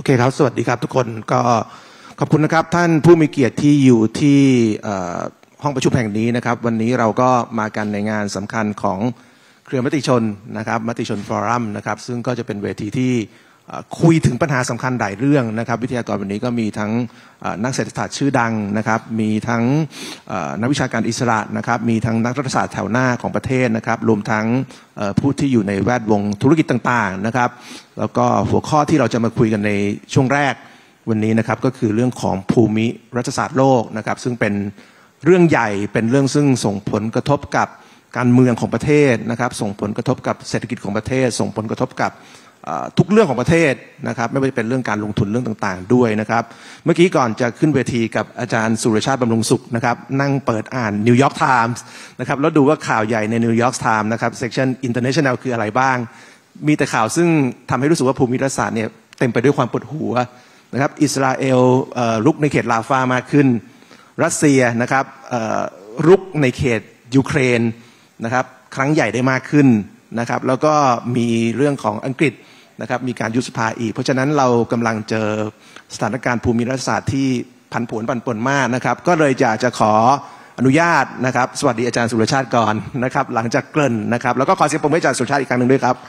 เคครับสวัสดีครับทุกคนก็ขอบคุณนะครับท่านผู้มีเกียรติที่อยู่ที่ห้องประชุมแห่งนี้นะครับวันนี้เราก็มากันในงานสำคัญของเครือมติชนนะครับมติชนฟอรัมนะครับซึ่งก็จะเป็นเวทีที่คุยถึงปัญหาสำคัญหลายเรื่องนะครับวิทยากรวันนี้ก็มีทั้งนักเศรษฐศาสตร์ชื่อดังนะครับมีทั้งนักวิชาการอิสระนะครับมีทั้งนักรัฐศาสตร์แถวหน้าของประเทศนะครับรวมทั้งผู้ที่อยู่ในแวดวงธุรกิจต่างๆนะครับแล้วก็หัวข้อที่เราจะมาคุยกันในช่วงแรกวันนี้นะครับก็คือเรื่องของภูมิรัฐศาสตร์โลกนะครับซึ่งเป็นเรื่องใหญ่เป็นเรื่องซึ่งส่งผลกระทบกับการเมืองของประเทศนะครับส่งผลกระทบกับเศรษฐกิจของประเทศส่งผลกระทบกับทุกเรื่องของประเทศนะครับไม่ว่าจะเป็นเรื่องการลงทุนเรื่องต่างๆด้วยนะครับเมื่อกี้ก่อนจะขึ้นเวทีกับอาจารย์สุรชาติบำรุงสุขนะครับนั่งเปิดอ่านนิวยอร์กไทมส์นะครับแล้วดูว่าข่าวใหญ่ในนิวยอร์กไทมส์นะครับเซกชันอินเตอร์เนชั่นแนลคืออะไรบ้างมีแต่ข่าวซึ่งทำให้รู้สึกว่าภูมิรัฐศาสตร์เนี่ยเต็มไปด้วยความปวดหัวนะครับอิสราเอลรุกในเขตลาฟามากขึ้นรัสเซียนะครับรุกในเขตยูเครนนะครับครั้งใหญ่ได้มากขึ้นนะครับแล้วก็มีเรื่องของอังกฤษนะครับมีการยุบสภาอีกเพราะฉะนั้นเรากำลังเจอสถานการณ์ภูมิรัฐศาสตร์ที่ผันผวนปั่นป่วนมากนะครับก็เลยอยากจะขออนุญาตนะครับสวัสดีอาจารย์สุรชาติก่อนนะครับหลังจากเกริ่นนะครับแล้วก็ขอเสียงปรบมือให้อาจารย์สุรชาติอีกครั้งหนึ่งด้วยครับ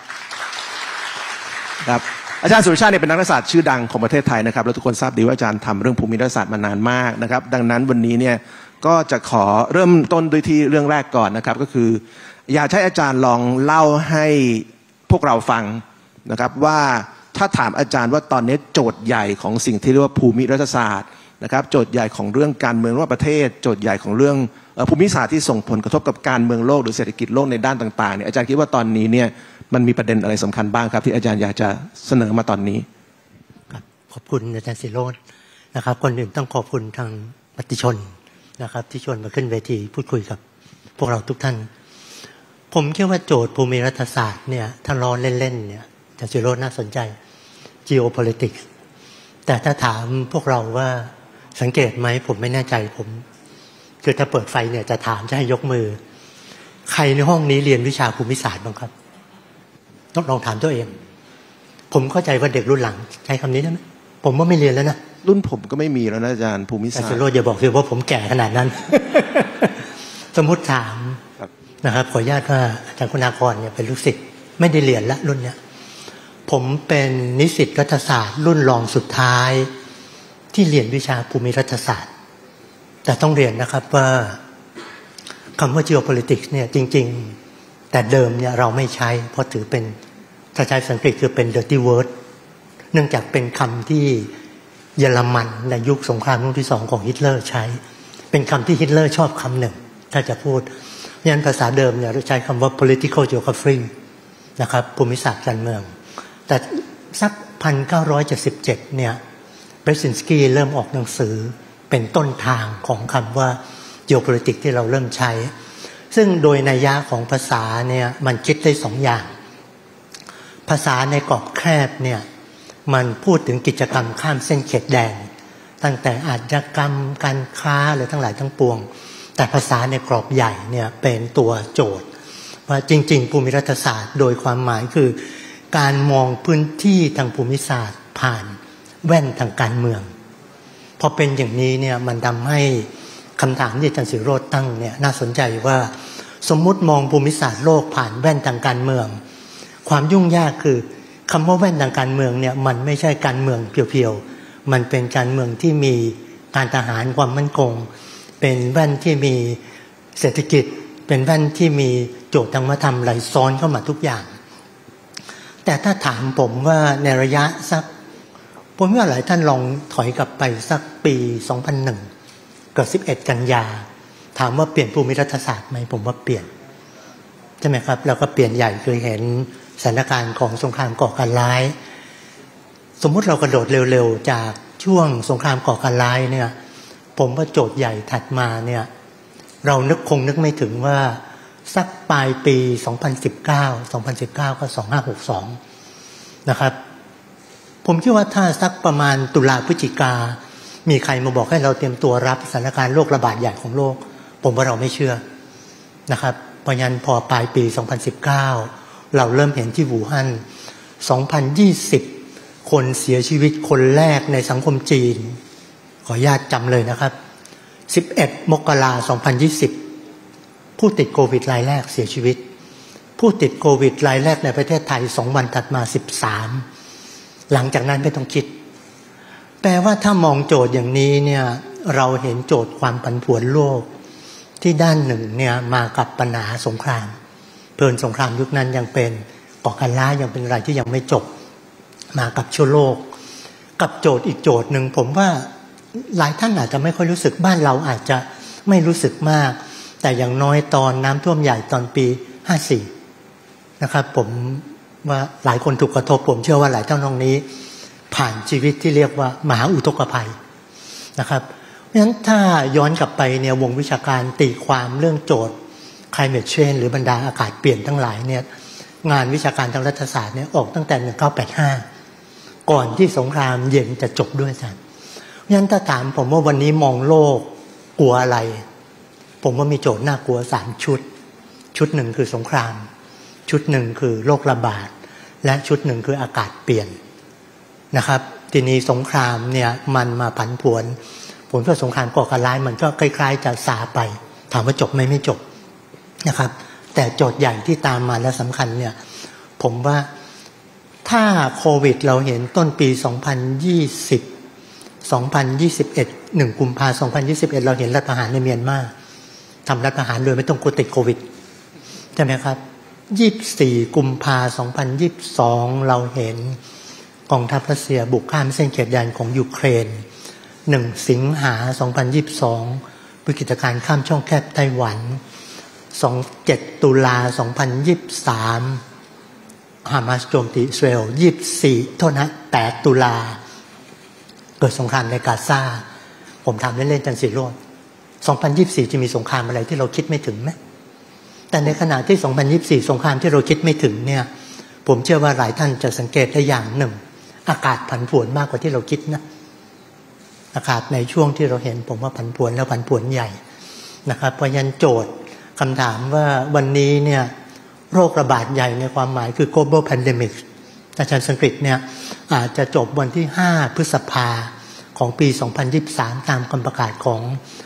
อาจารย์สุรชาติเนี่ยเป็นนักรัฐศาสตร์ชื่อดังของประเทศไทยนะครับแล้วทุกคนทราบดีว่าอาจารย์ทำเรื่องภูมิรัฐศาสตร์มานานมากนะครับดังนั้นวันนี้เนี่ยก็จะขอเริ่มต้นด้วยที่เรื่องแรกก่อนนะครับก็คืออยากให้อาจารย์ลองเล่าให้พวกเราฟังนะครับว่าถ้าถามอาจารย์ว่าตอนนี้โจทย์ใหญ่ของสิ่งที่เรียกว่าภูมิรัฐศาสตร์นะครับโจทย์ใหญ่ของเรื่องการเมืองระหว่างประเทศโจทย์ใหญ่ของเรื่องภูมิศาสตร์ที่ส่งผลกระทบกับการเมืองโลกหรือเศรษฐกิจโลกในด้านต่างๆเนี่ยอาจารย์คิดว่าตอนนี้เนี่ยมันมีประเด็นอะไรสำคัญบ้างครับที่อาจารย์อยากจะเสนอมาตอนนี้ขอบคุณอาจารย์ศิโรจน์นะครับคนอื่นต้องขอบคุณทางมติชนนะครับที่ชวนมาขึ้นเวทีพูดคุยกับพวกเราทุกท่านผมคิดว่าโจทย์ภูมิรัฐศาสตร์เนี่ยถ้าล้อเล่นๆเนี่ยอาจารย์ศิโรจน์น่าสนใจ geopolitics แต่ถ้าถามพวกเราว่าสังเกตไหมผมไม่แน่ใจผมคือถ้าเปิดไฟเนี่ยจะถามจะให้ยกมือใครในห้องนี้เรียนวิชาภูมิศาสตร์บ้างครับต้องลองถามตัวเองผมเข้าใจว่าเด็กรุ่นหลังใช้คำนี้ได้ไหมผมว่าไม่เรียนแล้วนะรุ่นผมก็ไม่มีแล้วนะอาจารย์ภูมิศาสตร์อาจารย์โรจน์อย่าบอกสิว่าผมแก่ขนาดนั้น สมมติถามนะครับขออนุญาตว่าอาจารย์คุณากรเนี่ยเป็นลูกศิษย์ไม่ได้เรียนละรุ่นเนี้ยผมเป็นนิสิตรัฐศาสตร์รุ่นรองสุดท้ายที่เรียนวิชาภูมิรัฐศาสตร์แต่ต้องเรียนนะครับว่าคำว่า geopolitics เนี่ยจริงๆแต่เดิมเนี่ยเราไม่ใช้เพราะถือเป็นถ้าใช้ภาษาอังกฤษคือเป็น dirty word เนื่องจากเป็นคำที่เยอรมันในยุคสงครามโลกที่2ของฮิตเลอร์ใช้เป็นคำที่ฮิตเลอร์ชอบคำหนึ่งถ้าจะพูดยันภาษาเดิมเนี่ยเราใช้คำว่า political geography นะครับภูมิศาสตร์การเมืองแต่สัก 1977 เนี่ยเบรซินสกี้เริ่มออกหนังสือเป็นต้นทางของคำว่า geopolitics ที่เราเริ่มใช้ซึ่งโดยนัยยะของภาษาเนี่ยมันคิดได้2 อย่างภาษาในกรอบแคบเนี่ยมันพูดถึงกิจกรรมข้ามเส้นเขตแดนตั้งแต่อาชญากรรมการค้าหรือทั้งหลายทั้งปวงแต่ภาษาในกรอบใหญ่เนี่ยเป็นตัวโจทย์ว่าจริงๆภูมิรัฐศาสตร์โดยความหมายคือการมองพื้นที่ทางภูมิศาสตร์ผ่านแว่นทางการเมืองพอเป็นอย่างนี้เนี่ยมันทำให้คำถามที่อาจารย์ศิโรจน์ตั้งเนี่ยน่าสนใจว่าสมมุติมองภูมิศาสตร์โลกผ่านแว่นทางการเมืองความยุ่งยากคือคำว่าแว่นทางการเมืองเนี่ยมันไม่ใช่การเมืองเพียวๆมันเป็นการเมืองที่มีการทหารความมั่นคงเป็นแว่นที่มีเศรษฐกิจเป็นแว่นที่มีโจทย์ทางวัฒนธรรมไหลซ้อนเข้ามาทุกอย่างแต่ถ้าถามผมว่าในระยะสักผมว่าหลายท่านลองถอยกลับไปสักปี 2001 กับ 11 กันยาถามว่าเปลี่ยนภูมิรัฐศาสตร์ไหมผมว่าเปลี่ยนใช่ไหมครับแล้วก็เปลี่ยนใหญ่คือเห็นสถานการณ์ของสงครามก่อการร้ายสมมุติเรากระโดดเร็วๆจากช่วงสงครามก่อการร้ายเนี่ยผมว่าโจทย์ใหญ่ถัดมาเนี่ยเราคงนึกไม่ถึงว่าสักปลายปี 2019 ก็ 2562 นะครับผมคิดว่าถ้าสักประมาณตุลาพฤศจิกามีใครมาบอกให้เราเตรียมตัวรับสถานการณ์โรคระบาดใหญ่ของโลกผมว่าเราไม่เชื่อนะครับเพราะฉะนั้นพอปลายปี 2019 เราเริ่มเห็นที่วู่ฮั่น 2020 คนเสียชีวิตคนแรกในสังคมจีนขออนุญาตจำเลยนะครับ11 มกราคม 2020ผู้ติดโควิดรายแรกเสียชีวิตผู้ติดโควิดรายแรกในประเทศไทย2 วันถัดมา13หลังจากนั้นไม่ต้องคิดแปลว่าถ้ามองโจทย์อย่างนี้เนี่ยเราเห็นโจทย์ความผันผวนโลกที่ด้านหนึ่งเนี่ยมากับปัญหาสงครามเพลินสงครามยุคนั้นยังเป็นก่อการร้ายยังเป็นอะไรที่ยังไม่จบมากับชั่วโลกกับโจทย์อีกโจทย์หนึ่งผมว่าหลายท่านอาจจะไม่ค่อยรู้สึกบ้านเราอาจจะไม่รู้สึกมากแต่อย่างน้อยตอนน้ำท่วมใหญ่ตอนปี54นะครับผมว่าหลายคนถูกกระทบผมเชื่อว่าหลายท่านตรงนี้ผ่านชีวิตที่เรียกว่ามหาอุทกภัยนะครับเพราะฉะนั้นถ้าย้อนกลับไปเนี่ยวงวิชาการตีความเรื่องโจทย์ climate change หรือบรรดาอากาศเปลี่ยนทั้งหลายเนี่ยงานวิชาการทางรัฐศาสตร์เนี่ยออกตั้งแต่1985ก่อนที่สงครามเย็นจะจบด้วยกันเพราะฉะนั้นถ้าถามผมว่าวันนี้มองโลกกลัวอะไรผมว่ามีโจทย์น่ากลัว3ชุดหนึ่งคือสงครามชุดหนึ่งคือโรคระบาดและชุดหนึ่งคืออากาศเปลี่ยนนะครับทีนี้สงครามเนี่ยมันมาผันผวนผลของสงครามก่อการร้ายมันก็คล้ายๆจะซาไปถามว่าจบไหมไม่จบนะครับแต่โจทย์ใหญ่ที่ตามมาและสำคัญเนี่ยผมว่าถ้าโควิดเราเห็นต้นปี2021 1 กุมภาพันธ์ 2021เราเห็นรัฐประหารในเมียนมาทำรัฐประหารโดยไม่ต้องกลัวติดโควิดใช่ไหมครับ24 กุมภาพันธ์ 2022เราเห็นกองทัพรัสเซียบุกข้ามเส้นเขตแดนของยูเครน1 สิงหาคม 2022วิกฤตการณ์ข้ามช่องแคบไต้หวัน7 ตุลาคม 2023ฮามาสโจมตีอิสราเอล24 โทษนะ8 ตุลาเกิดสงครามในกาซาผมถามเล่นๆจันทร์ศิโรจน์2024จะมีสงครามอะไรที่เราคิดไม่ถึงไหมแต่ในขณะที่2024สงครามที่เราคิดไม่ถึงเนี่ยผมเชื่อว่าหลายท่านจะสังเกตได้อย่างหนึ่งอากาศผันผวนมากกว่าที่เราคิดนะอากาศในช่วงที่เราเห็นผมว่าผันผวนแล้วผันผวนใหญ่นะครับเพราะฉะนั้นโจทย์คำถามว่าวันนี้เนี่ยโรคระบาดใหญ่ในความหมายคือ global pandemic อาจารย์สังกฤษเนี่ยอาจจะจบวันที่5 พฤษภาของปี2023ตามคำประกาศของ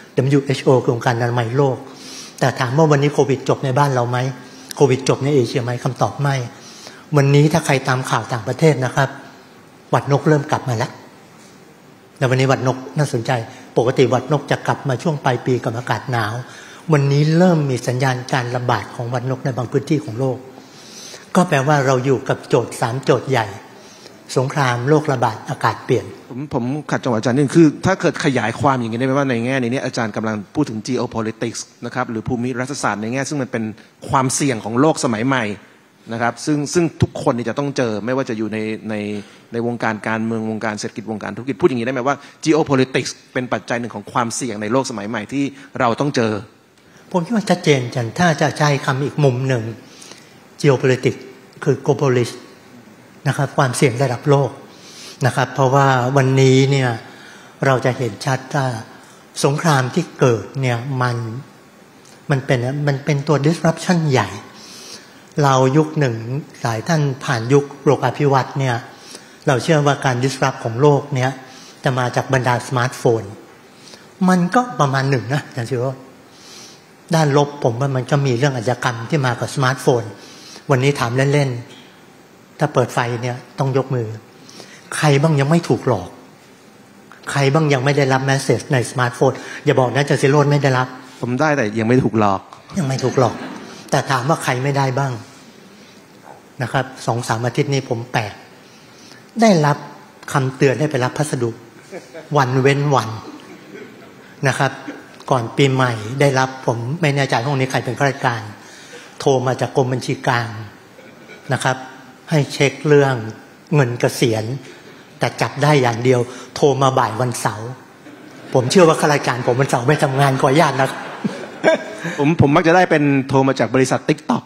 WHO คือองค์การอนามัยโลกแต่ถามว่าวันนี้โควิดจบในบ้านเราไหมโควิดจบในเอเชียไหมคำตอบไม่วันนี้ถ้าใครตามข่าวต่างประเทศนะครับหวัดนกเริ่มกลับมาแล้วแต่วันนี้หวัดนกน่าสนใจปกติหวัดนกจะกลับมาช่วงปลายปีกับอากาศหนาววันนี้เริ่มมีสัญญาณการระบาดของหวัดนกในบางพื้นที่ของโลกก็แปลว่าเราอยู่กับโจทย์3โจทย์ใหญ่สงครามโรคระบาดอากาศเปลี่ยนผมขัดจังหวะอาจารย์นิดคือถ้าเกิดขยายความอย่างนี้ได้ไหมว่าในแง่นี้อาจารย์กำลังพูดถึง geopolitics นะครับหรือภูมิรัฐศาสตร์ในแง่ซึ่งมันเป็นความเสี่ยงของโลกสมัยใหม่นะครับซึ่งทุกคนนี่จะต้องเจอไม่ว่าจะอยู่ในวงการการเมืองวงการเศรษฐกิจวงการธุรกิจพูดอย่างนี้ได้ไหมว่า geopolitics เป็นปัจจัยหนึ่งของความเสี่ยงในโลกสมัยใหม่ที่เราต้องเจอผมคิดว่าชัดเจนจันถ้าจะใช้คำอีกมุมหนึ่ง geopolitics คือ globalist นะครับความเสี่ยงระดับโลกนะครับเพราะว่าวันนี้เนี่ยเราจะเห็นชัดว่าสงครามที่เกิดเนี่ยมันเป็นตัว disruption ใหญ่เรายุคหนึ่งหลายท่านผ่านยุคโลกาภิวัตน์เนี่ยเราเชื่อว่าการ disrupt ของโลกเนี่ยจะมาจากบรรดาสมาร์ทโฟนมันก็ประมาณหนึ่งนะอาจารย์ชิโร่ด้านลบผมว่ามันก็มีเรื่องอาชญากรรมที่มากับสมาร์ทโฟนวันนี้ถามเล่นๆถ้าเปิดไฟเนี่ยต้องยกมือใครบ้างยังไม่ถูกหลอกใครบ้างยังไม่ได้รับแมสเสจในสมาร์ทโฟนอย่าบอกนะอาจารย์ชิโร่ไม่ได้รับผมได้แต่ยังไม่ถูกหลอกยังไม่ถูกหลอกแต่ถามว่าใครไม่ได้บ้างนะครับ 2-3 อาทิตย์นี้ผมแปลกได้รับคำเตือนให้ไปรับพัสดุวันเว้นวันนะครับก่อนปีใหม่ได้รับผมไม่แน่ใจห้องนี้ใครเป็นข้าราชการโทรมาจากกรมบัญชีกลางนะครับให้เช็คเรื่องเงินเกษียณแต่จับได้อย่างเดียวโทรมาบ่ายวันเสาร์ผมเชื่อว่าข้าราชการผมวันเสาร์ไม่ทำงานขออนุญาตนะผมมักจะได้เป็นโทรมาจากบริษัท TikTok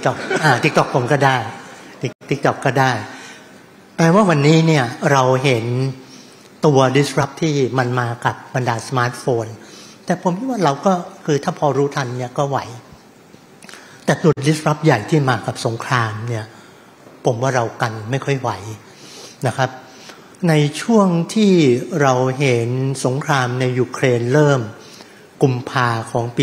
TikTok ผมก็ได้ TikTok ก็ได้แปลว่าวันนี้เนี่ยเราเห็นตัว disrupt ที่มันมากับบรรดาสมาร์ทโฟนแต่ผมคิดว่าเราก็คือถ้าพอรู้ทันเนี่ยก็ไหวแต่ตัว disrupt ใหญ่ที่มากับสงครามเนี่ยผมว่าเรากันไม่ค่อยไหวนะครับในช่วงที่เราเห็นสงครามในยูเครนเริ่มกุมภาของปี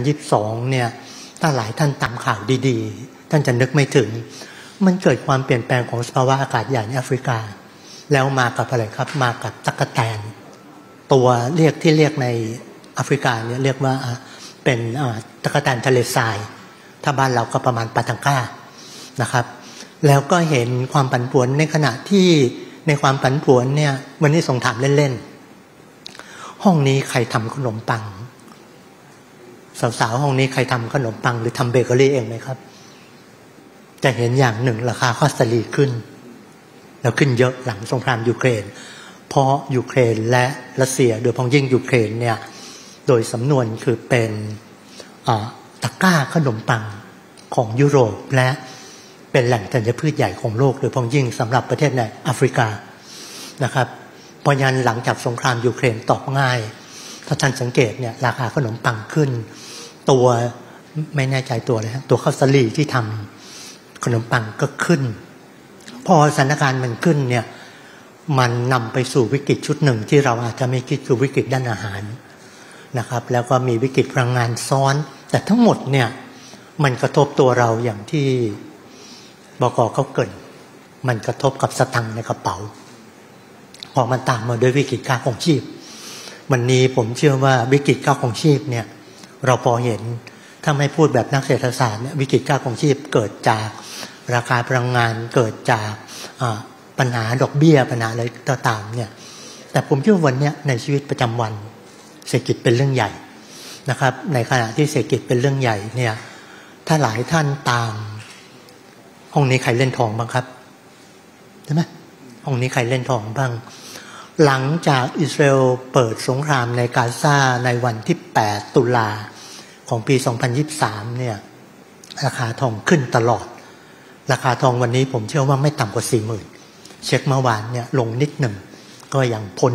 2022 เนี่ยถ้าหลายท่านตามข่าวดีๆท่านจะนึกไม่ถึงมันเกิดความเปลี่ยนแปลงของสภาวะอากาศใหญ่ในแอฟริกาแล้วมากับอะไรครับมากับตั๊กแตนตัวเรียกในแอฟริกาเนี่ยเรียกว่าเป็นตั๊กแตนทะเลทรายถ้าบ้านเราก็ประมาณปาทังก้านะครับแล้วก็เห็นความผันผวนในขณะที่ในความผันผวนเนี่ยวันนี้ส่งถามเล่นๆห้องนี้ใครทำขนมปังสาวๆห้องนี้ใครทำขนมปังหรือทำเบเกอรี่เองไหมครับจะเห็นอย่างหนึ่งราคาข้าวสาลีขึ้นแล้วขึ้นเยอะหลังสงครามยูเครนเพราะยูเครนและรัสเซียโดยเฉพาะยิ่งยูเครนเนี่ยโดยสำนวนคือเป็นตะกร้าขนมปังของยุโรปและเป็นแหล่งธัญพืชใหญ่ของโลกโดยเฉพาะยิ่งสำหรับประเทศในแอฟริกานะครับเพราะฉะนั้นหลังจากสงครามยูเครนตอบง่ายถ้าท่านสังเกตเนี่ยราคาขนมปังขึ้นตัวไม่แน่ใจตัวเลยครับตัวข้าวสาลีที่ทำขนมปังก็ขึ้นพอสถานการณ์มันขึ้นเนี่ยมันนำไปสู่วิกฤตชุดหนึ่งที่เราอาจจะไม่คิดคือวิกฤตด้านอาหารนะครับแล้วก็มีวิกฤตพลังงานซ้อนแต่ทั้งหมดเนี่ยมันกระทบตัวเราอย่างที่บก.เขาเกริ่นมันกระทบกับสตังค์ในกระเป๋าพอมันตามมาด้วยวิกฤตค่าครองชีพวันนี้ผมเชื่อว่าวิกฤตค่าครองชีพเนี่ยเราพอเห็นถ้าไม่พูดแบบนักเศรษฐศาสตร์เนี่ยวิกฤตค่าครองชีพเกิดจากราคาพลังงานเกิดจากปัญหาดอกเบี้ยปัญหาอะไรต่างๆเนี่ยแต่ผมเชื่อวันนี้ในชีวิตประจำวันเศรษฐกิจเป็นเรื่องใหญ่นะครับในขณะที่เศรษฐกิจเป็นเรื่องใหญ่เนี่ยถ้าหลายท่านตามห้องนี้ใครเล่นทองบ้างครับใช่ไหมห้องนี้ใครเล่นทองบ้างหลังจากอิสราเอลเปิดสงครามในกาซาในวันที่8ตุลาของปี2023เนี่ยราคาทองขึ้นตลอดราคาทองวันนี้ผมเชื่อว่าไม่ต่ำกว่า 40,000 เช็คเมื่อวานเนี่ยลงนิดหนึ่งก็ยังพ้น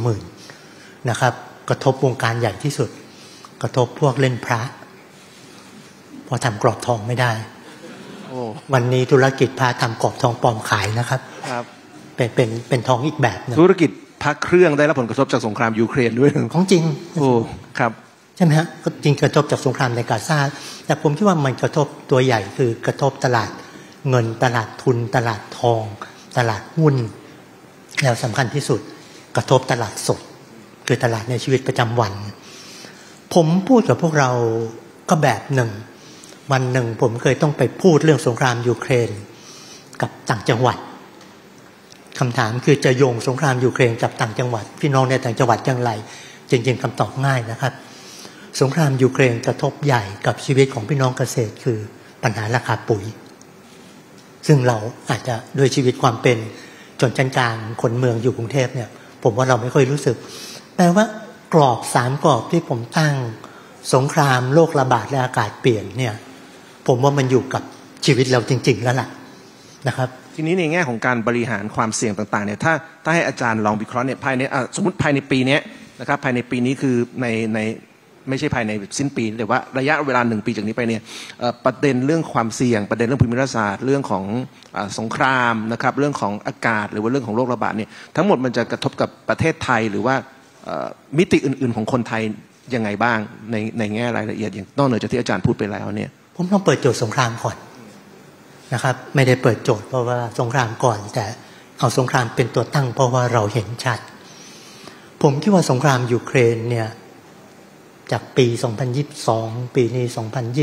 40,000 นะครับกระทบวงการใหญ่ที่สุดกระทบพวกเล่นพระพอทำกรอบทองไม่ได้วันนี้ธุรกิจพาทำกรอบทองปลอมขายนะครับเป็นทองอีกแบบนึงธุรกิจพระเครื่องได้รับผลกระทบจากสงครามยูเครนด้วยของจริงโอ้ครับใช่ไหมฮะก็จริงกระทบจากสงครามในกาซาแต่ผมคิดว่ามันกระทบตัวใหญ่คือกระทบตลาดเงินตลาดทุนตลาดทองตลาดหุ้นแล้วสำคัญที่สุดกระทบตลาดสดคือตลาดในชีวิตประจำวันผมพูดกับพวกเราก็แบบหนึ่งวันหนึ่งผมเคยต้องไปพูดเรื่องสงครามยูเครนกับต่างจังหวัดคำถามคือจะโยงสงครามยูเครนกับต่างจังหวัดพี่น้องในต่างจังหวัดอย่างไรจริงๆคำตอบง่ายนะครับสงครามยูเครนกระทบใหญ่กับชีวิตของพี่น้องเกษตรคือปัญหาราคาปุ๋ยซึ่งเราอาจจะด้วยชีวิตความเป็นชนชั้นกลางคนเมืองอยู่กรุงเทพเนี่ยผมว่าเราไม่ค่อยรู้สึกแต่ว่ากรอบ3กรอบที่ผมตั้งสงครามโรคระบาดและอากาศเปลี่ยนเนี่ยผมว่ามันอยู่กับชีวิตเราจริงๆแล้วล่ะนะครับทีนี้ในแง่ของการบริหารความเสี่ยงต่างๆเนี่ยถ้าให้อาจารย์ลองวิเคราะห์เนี่ยภายในสมมติภายในปีนี้นะครับภายในปีนี้คือในไม่ใช่ภายในสิ้นปีแต่ว่าระยะเวลา1 ปีจากนี้ไปเนี่ยประเด็นเรื่องความเสี่ยงประเด็นเรื่องภูมิรัฐศาสตร์เรื่องของสงครามนะครับเรื่องของอากาศหรือว่าเรื่องของโรคระบาดเนี่ยทั้งหมดมันจะกระทบกับประเทศไทยหรือว่ามิติอื่นๆของคนไทยยังไงบ้างในแง่รายละเอียดอย่างนอกเหนือจากที่อาจารย์พูดไปแล้วเนี่ยผมต้องเปิดโจทย์สงครามก่อนนะครับไม่ได้เปิดโจทย์เพราะว่าสงครามก่อนแต่เอาสงครามเป็นตัวตั้งเพราะว่าเราเห็นชัดผมคิดว่าสงครามยูเครนเนี่ยจากปี2022ปีนี้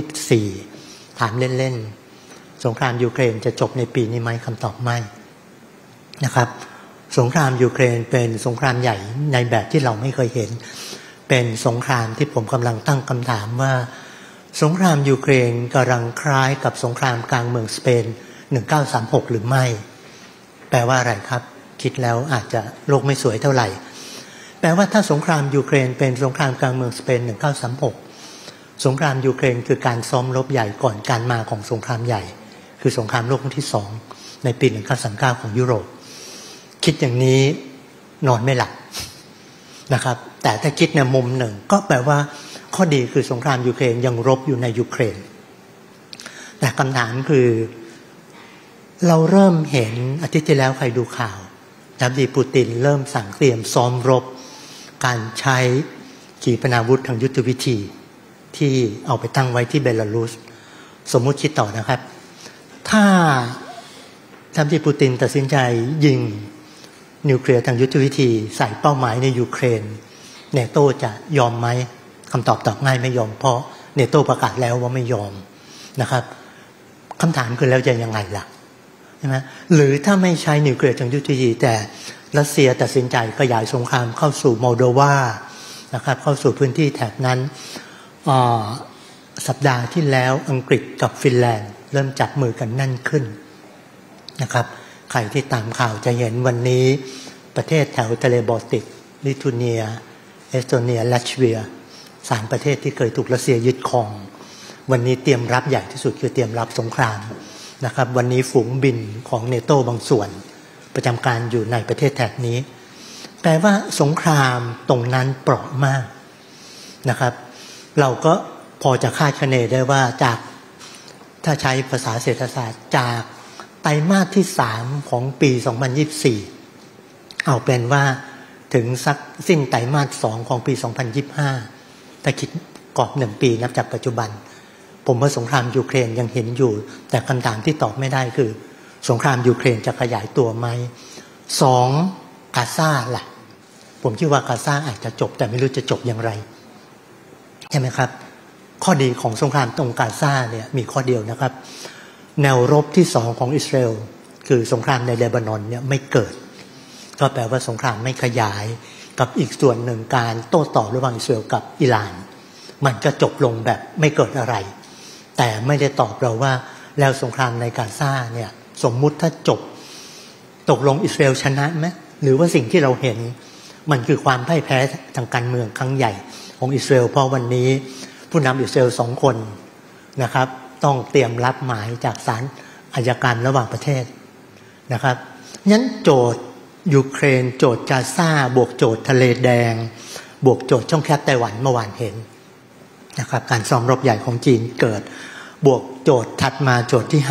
2024ถามเล่นๆสงครามยูเครนจะจบในปีนี้ไหมคำตอบไม่นะครับสงครามยูเครนเป็นสงครามใหญ่ในแบบที่เราไม่เคยเห็นเป็นสงครามที่ผมกำลังตั้งคำถามว่าสงครามยูเครนกำลังคล้ายกับสงครามกลางเมืองสเปน1936หรือไม่แปลว่าอะไรครับคิดแล้วอาจจะโลกไม่สวยเท่าไหร่แปลว่าถ้าสงครามยูเครนเป็นสงครามกลางเมืองสเปน1936สงครามยูเครนคือการซ้อมรบใหญ่ก่อนการมาของสงครามใหญ่คือสงครามโลกครั้งที่2ในปี1939ของยุโรปคิดอย่างนี้นอนไม่หลับนะครับแต่ถ้าคิดในมุมหนึ่งก็แปลว่าข้อดีคือสงครามยูเครนยังรบอยู่ในยูเครนแต่คำถามคือเราเริ่มเห็นอาทิตย์ที่แล้วใครดูข่าวท่านปูตินเริ่มสั่งเตรียมซ้อมรบการใช้ขีปนาวุธทางยุทธวิธีที่เอาไปตั้งไว้ที่เบลารุสสมมุติคิดต่อนะครับถ้าท่านปูตินตัดสินใจยิงนิวเคลียร์ทางยุทธวิธีใส่เป้าหมายในยูเครนเนโตจะยอมไหมคำตอบง่ายไม่ยอมเพราะเนโตประกาศแล้วว่าไม่ยอมนะครับคำถามคือแล้วจะยังไงล่ะใช่ไหมหรือถ้าไม่ใช้นิวเคลียร์ทางยุทธวิธีแต่รัสเซียตัดสินใจขยายสงครามเข้าสู่โมลโดวานะครับเข้าสู่พื้นที่แถบนั้นสัปดาห์ที่แล้วอังกฤษกับฟินแลนด์เริ่มจับมือกันแน่นขึ้นนะครับใครที่ตามข่าวจะเห็นวันนี้ประเทศแถวทะเลบอลติกลิทัวเนียเอสโตเนียลัตเวีย3ประเทศที่เคยถูกรัสเซียยึดครองวันนี้เตรียมรับใหญ่ที่สุดคือเตรียมรับสงครามนะครับวันนี้ฝูงบินของเนโตบางส่วนประจำการอยู่ในประเทศแถบนี้แปลว่าสงครามตรงนั้นเปราะมากนะครับเราก็พอจะคาดคะเนได้ว่าจากถ้าใช้ภาษาเศรษฐศาสตร์จากไตรมาสที่3ของปี2024เอาเป็นว่าถึงสักสิ้นไตรมาส2ของปี2025ถ้าคิดกรอบ1ปีนับจากปัจจุบันผมว่าสงครามยูเครนยังเห็นอยู่แต่คำถามที่ตอบไม่ได้คือสงครามยูเครนจะขยายตัวไหม2กาซาล่ะผมคิดว่ากาซาอาจจะจบแต่ไม่รู้จะจบอย่างไรใช่ไหมครับข้อดีของสงครามตรงกาซาเนี่ยมีข้อเดียวนะครับแนวรบที่2ของอิสราเอลคือสงครามในเลบานอนเนี่ยไม่เกิดก็แปลว่าสงครามไม่ขยายกับอีกส่วนหนึ่งการโต้ตอบระหว่างอิสราเอลกับอิหร่านมันก็จบลงแบบไม่เกิดอะไรแต่ไม่ได้ตอบเราว่าแล้วสงครามในกาซาเนี่ยสมมุติถ้าจบตกลงอิสราเอลชนะไหมหรือว่าสิ่งที่เราเห็นมันคือความพ่ายแพ้ทางการเมืองครั้งใหญ่ของอิสราเอลเพราะวันนี้ผู้นำอิสราเอล2 คนนะครับต้องเตรียมรับหมายจากศาลอัยการระหว่างประเทศนะครับงั้นโจทย์ยูเครนโจทย์กาซาบวกโจทย์ทะเลแดงบวกโจทย์ช่องแคบไต้หวันเมื่อวานเห็นนะครับการซ้อมรบใหญ่ของจีนเกิดบวกโจทย์ถัดมาโจทย์ที่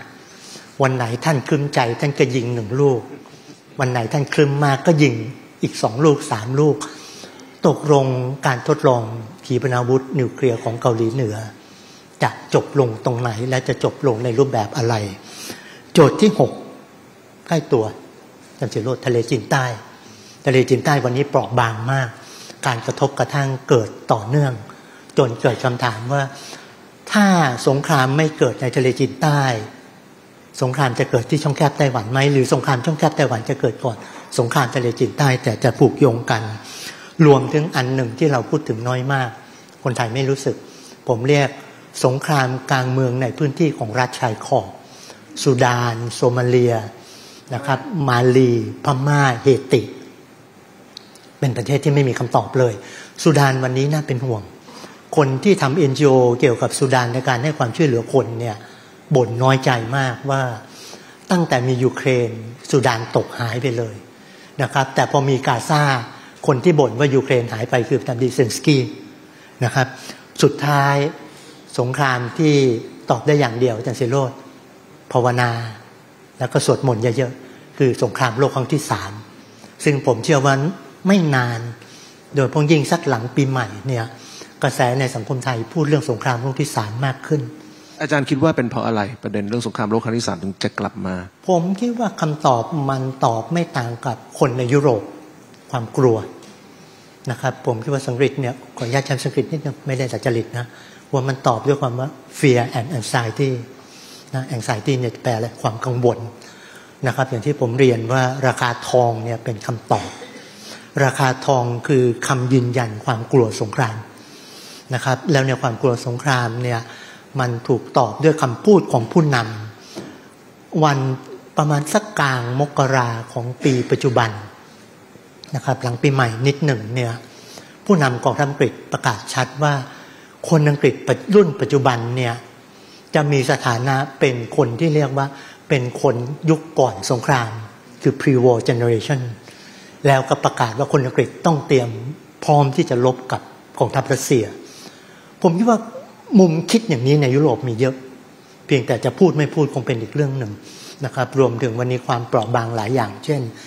5วันไหนท่านครึ้มใจท่านก็ยิง1 ลูกวันไหนท่านครึ้มมากก็ยิงอีก2 ลูก3 ลูกตกลงการทดลองขีปนาวุธนิวเคลียร์ของเกาหลีเหนือจะจบลงตรงไหนและจะจบลงในรูปแบบอะไรโจทย์ที่6ใกล้ตัวจันทร์โลดทะเลจีนใต้ทะเลจีนใต้วันนี้เปราะบางมากการกระทบกระทั่งเกิดต่อเนื่องจนเกิดคำถามว่าถ้าสงครามไม่เกิดในทะเลจีนใต้สงครามจะเกิดที่ช่องแคบไต้หวันไหมหรือสงครามช่องแคบไต้หวันจะเกิดก่อนสงครามทะเลจีนใต้แต่จะผูกโยงกันรวมถึงอันหนึ่งที่เราพูดถึงน้อยมากคนไทยไม่รู้สึกผมเรียกสงครามกลางเมืองในพื้นที่ของรัฐชายขอบสุดานโซมาเลียนะครับมาลีพม่าเฮติเป็นประเทศที่ไม่มีคำตอบเลยสุดานวันนี้น่าเป็นห่วงคนที่ทำ NGO เกี่ยวกับสุดานในการให้ความช่วยเหลือคนเนี่ยบ่นน้อยใจมากว่าตั้งแต่มียูเครนสุดานตกหายไปเลยนะครับแต่พอมีกาซาคนที่บ่นว่ายูเครนหายไปคือทางดิเซนสกี้นะครับสุดท้ายสงครามที่ตอบได้อย่างเดียวอาจารย์ศิโรจน์ภาวนาแล้วก็สวดมนต์เยอะๆคือสงครามโลกครั้งที่3ซึ่งผมเชื่อว่าไม่นานโดยเฉพาะยิ่งสักหลังปีใหม่เนี่ยกระแสในสังคมไทยพูดเรื่องสงครามโลกที่3มากขึ้นอาจารย์คิดว่าเป็นเพราะอะไรประเด็นเรื่องสงครามโลกครั้งที่3ถึงจะกลับมาผมคิดว่าคำตอบมันตอบไม่ต่างกับคนในยุโรปความกลัวนะครับผมคิดว่าสังกฤษเนี่ยขออนุญาตใช้สังกฤษนิดนึงไม่ได้ดัดจริตนะว่ามันตอบด้วยความว่า fear and anxiety นะ anxiety เนี่ยแปลอะไรความกังวลนะครับอย่างที่ผมเรียนว่าราคาทองเนี่ยเป็นคำตอบราคาทองคือคำยืนยันความกลัวสงครามนะครับแล้วในความกลัวสงครามเนี่ยมันถูกตอบด้วยคำพูดของผู้นำวันประมาณสักกลางมกราของปีปัจจุบันนะครับหลังปีใหม่นิดหนึ่งเนี่ยผู้นำกองทัพอังกฤษประกาศชัดว่าคนอังกฤษรุ่นปัจจุบันเนี่ยจะมีสถานะเป็นคนที่เรียกว่าเป็นคนยุคก่อนสงครามคือ pre-war generation แล้วก็ประกาศว่าคนอังกฤษต้องเตรียมพร้อมที่จะรบกับกองทัพรัสเซียผมคิดว่ามุมคิดอย่างนี้ในยุโรปมีเยอะเพียงแต่จะพูดไม่พูดคงเป็นอีกเรื่องหนึ่งนะครับรวมถึงวันนี้ความเปราะบางหลายอย่างเช่น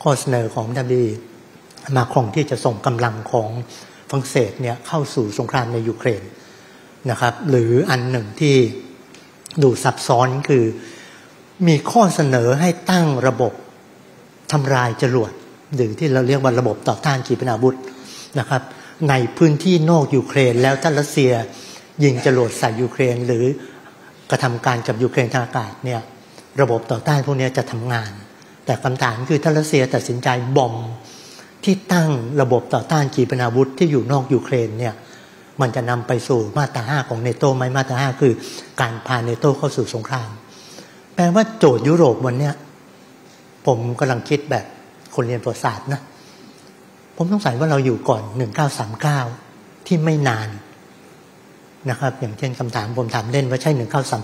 ข้อเสนอของดับดีมาครองที่จะส่งกำลังของฝรั่งเศสเนี่ยเข้าสู่สงครามในยูเครนนะครับหรืออันหนึ่งที่ดูซับซ้อนคือมีข้อเสนอให้ตั้งระบบทำลายจรวดหรือที่เราเรียกว่าระบบต่อต้านขีปนาวุธนะครับในพื้นที่นอกยูเครนแล้วถ้ารัสเซียยิงจรวดใส่ยูเครนหรือกระทำการกับยูเครนทางอากาศเนี่ยระบบต่อต้านพวกนี้จะทำงานแต่คำถามคือถ้ารัสเซียตัดสินใจบอมที่ตั้งระบบต่อต้านขีปนาวุธที่อยู่นอกยูเครนเนี่ยมันจะนำไปสู่มาตรา 5ของเนโตไหมมาตรา 5คือการพาเนโตเข้าสู่สงครามแปลว่าโจทย์ยุโรปวันนี้ผมกำลังคิดแบบคนเรียนประวัติศาสตร์นะผมสงสัยว่าเราอยู่ก่อน1939ที่ไม่นานนะครับอย่างเช่นคำถามผมถามเล่นว่าใช่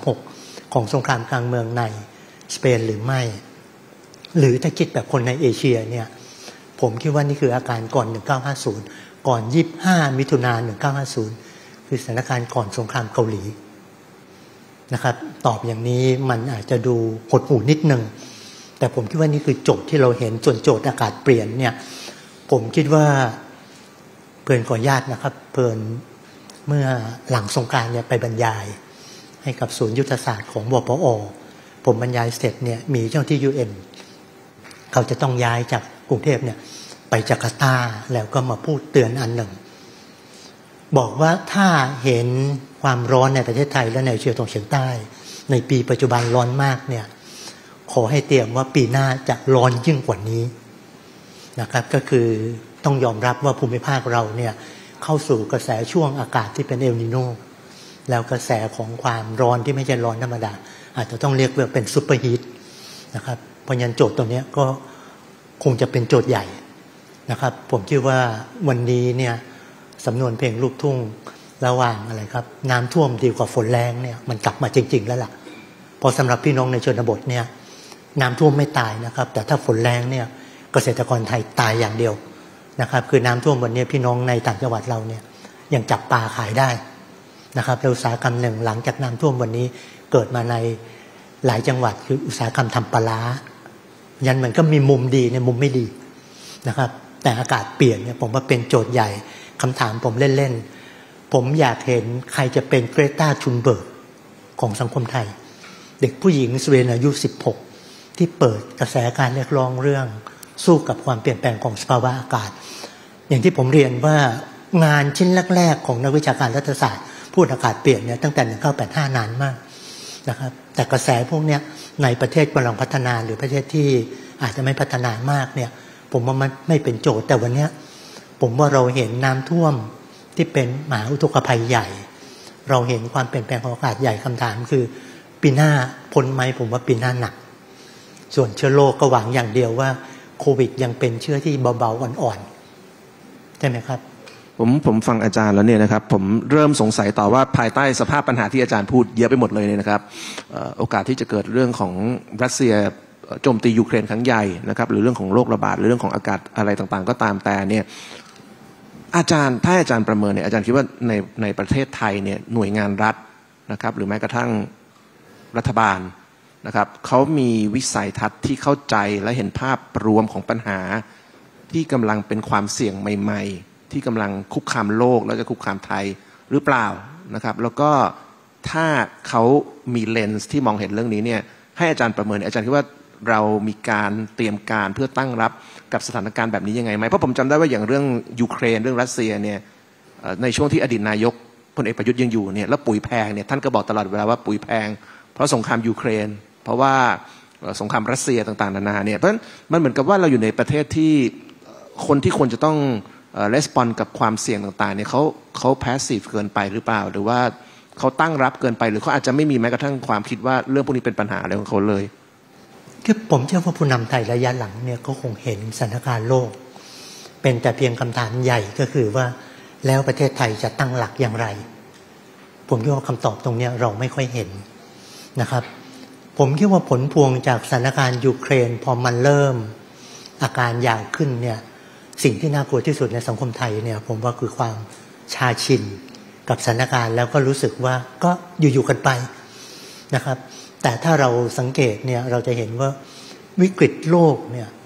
1936ของสงครามกลางเมืองในสเปนหรือไม่หรือถ้าคิดแบบคนในเอเชียเนี่ยผมคิดว่านี่คืออาการก่อน1950ก่อน25มิถุนายน1950คือสถานการณ์ก่อนสงครามเกาหลีนะครับตอบอย่างนี้มันอาจจะดูหดหู่นิดนึงแต่ผมคิดว่านี่คือโจทย์ที่เราเห็นส่วนโจทย์อากาศเปลี่ยนเนี่ยผมคิดว่าเพื่อนขออนุญาตนะครับเพื่อนเมื่อหลังสงกรานต์เนี่ยไปบรรยายให้กับศูนย์ยุทธศาสตร์ของวปอ.ผมบรรยายเสร็จเนี่ยมีเจ้าที่ UN เขาจะต้องย้ายจากกรุงเทพเนี่ยไปจาการ์ตาแล้วก็มาพูดเตือนอันหนึ่งบอกว่าถ้าเห็นความร้อนในประเทศไทยและในเอเชียตะวันออกเฉียงใต้ในปีปัจจุบันร้อนมากเนี่ยขอให้เตรียมว่าปีหน้าจะร้อนยิ่งกว่านี้นะครับก็คือต้องยอมรับว่าภูมิภาคเราเนี่ยเข้าสู่กระแสช่วงอากาศที่เป็นเอลนีโนแล้วกระแสของความร้อนที่ไม่ใช่ร้อนธรรมดาอาจจะต้องเรียกว่าเป็นซูเปอร์ฮีทนะครับเพราะฉะนั้นโจทย์ตัวนี้ก็คงจะเป็นโจทย์ใหญ่นะครับผมคิดว่าวันนี้เนี่ยสำนวนเพลงลูกทุ่งระหว่างอะไรครับน้ำท่วมดีกว่าฝนแรงเนี่ยมันกลับมาจริงๆแล้วล่ะพอสำหรับพี่น้องในชนบทเนี่ยน้ำท่วมไม่ตายนะครับแต่ถ้าฝนแรงเนี่ยเกษตรกรไทยตายอย่างเดียวนะครับคือน้ำท่วมวันนี้พี่น้องในต่างจังหวัดเราเนี่ยยังจับปลาขายได้นะครับแล้วอุตสาหกรรมหนึ่งหลังจากน้ำท่วมวันนี้เกิดมาในหลายจังหวัดคืออุตสาหกรรมทำปลาร้ายันมันก็มีมุมดีในมุมไม่ดีนะครับแต่อากาศเปลี่ยนเนี่ยผมว่าเป็นโจทย์ใหญ่คำถามผมเล่นๆผมอยากเห็นใครจะเป็นเกรตา ชุนเบิร์กของสังคมไทยเด็กผู้หญิงสวีเดนอายุ16ที่เปิดกระแสการเรียกร้องเรื่องสู้กับความเปลี่ยนแปลงของสภาวะอากาศอย่างที่ผมเรียนว่างานชิ้นแรกๆของนักวิชาการรัฐศาสตร์พูดอากาศเปลี่ยนเนี่ยตั้งแต่1985นานมากนะครับแต่กระแสพวกนี้ในประเทศกำลังพัฒนาหรือประเทศที่อาจจะไม่พัฒนามากเนี่ยผมว่ามันไม่เป็นโจทย์แต่วันนี้ผมว่าเราเห็นน้ำท่วมที่เป็นมหาอุทกภัยใหญ่เราเห็นความเปลี่ยนแปลงของอากาศใหญ่คำถามคือปีหน้าพ้นไหมผมว่าปีหน้าหนักส่วนเชื้อโรคก็หวังอย่างเดียวว่าโควิดยังเป็นเชื้อที่เบาๆอ่อนๆใช่ไหมครับผมฟังอาจารย์แล้วเนี่ยนะครับผมเริ่มสงสัยต่อว่าภายใต้สภาพปัญหาที่อาจารย์พูดเยอะไปหมดเลยเนี่ยนะครับโอกาสที่จะเกิดเรื่องของรัสเซียโจมตียูเครนครั้งใหญ่นะครับหรือเรื่องของโรคระบาดหรือเรื่องของอากาศอะไรต่างๆก็ตามแต่เนี่ยอาจารย์ถ้าอาจารย์ประเมินเนี่ยอาจารย์คิดว่าในประเทศไทยเนี่ยหน่วยงานรัฐนะครับหรือแม้กระทั่งรัฐบาลนะครับเขามีวิสัยทัศน์ที่เข้าใจและเห็นภาพรวมของปัญหาที่กำลังเป็นความเสี่ยงใหม่ๆที่กำลังคุกคามโลกแล้วจะคุกคามไทยหรือเปล่านะครับแล้วก็ถ้าเขามีเลนส์ที่มองเห็นเรื่องนี้เนี่ยให้อาจารย์ประเมินอาจารย์คิดว่าเรามีการเตรียมการเพื่อตั้งรับกับสถานการณ์แบบนี้ยังไงไหมเพราะผมจำได้ว่าอย่างเรื่องยูเครนเรื่องรัสเซียเนี่ยในช่วงที่อดีตนายกพลเอกประยุทธ์ยังอยู่เนี่ยแล้วปุ๋ยแพงเนี่ยท่านก็บอกตลอดเวลาว่าปุ๋ยแพงเพราะสงครามยูเครนเพราะว่าสงครามรัสเซียต่างๆนานาเนี่ยเพราะฉะนั้นมันเหมือนกับว่าเราอยู่ในประเทศที่คนที่ควรจะต้องレスปอนกับความเสี่ยงต่างๆเนี่ยเขาแพสซีฟเกินไปหรือเปล่าหรือว่าเขาตั้งรับเกินไปหรือเขาอาจจะไม่มีแม้กระทั่งความคิดว่าเรื่องพวกนี้เป็นปัญหาอะไรของเขาเลยคือผมเชื่อว่าผู้นำไทยระยะหลังเนี่ยก็คงเห็นสถานการณ์โลกเป็นแต่เพียงคำถามใหญ่ก็คือว่าแล้วประเทศไทยจะตั้งหลักอย่างไรผมคิดว่าคำตอบตรงนี้เราไม่ค่อยเห็นนะครับผมคิดว่าผลพวงจากสถานการณ์ยูเครนพอมันเริ่มอาการยาวขึ้นเนี่ยสิ่งที่น่ากลัวที่สุดในสังคมไทยเนี่ยผมว่าคือความชาชินกับสถานการณ์แล้วก็รู้สึกว่าก็อยู่ๆกันไปนะครับแต่ถ้าเราสังเกตเนี่ยเราจะเห็นว่าวิกฤตโลกเนี่ย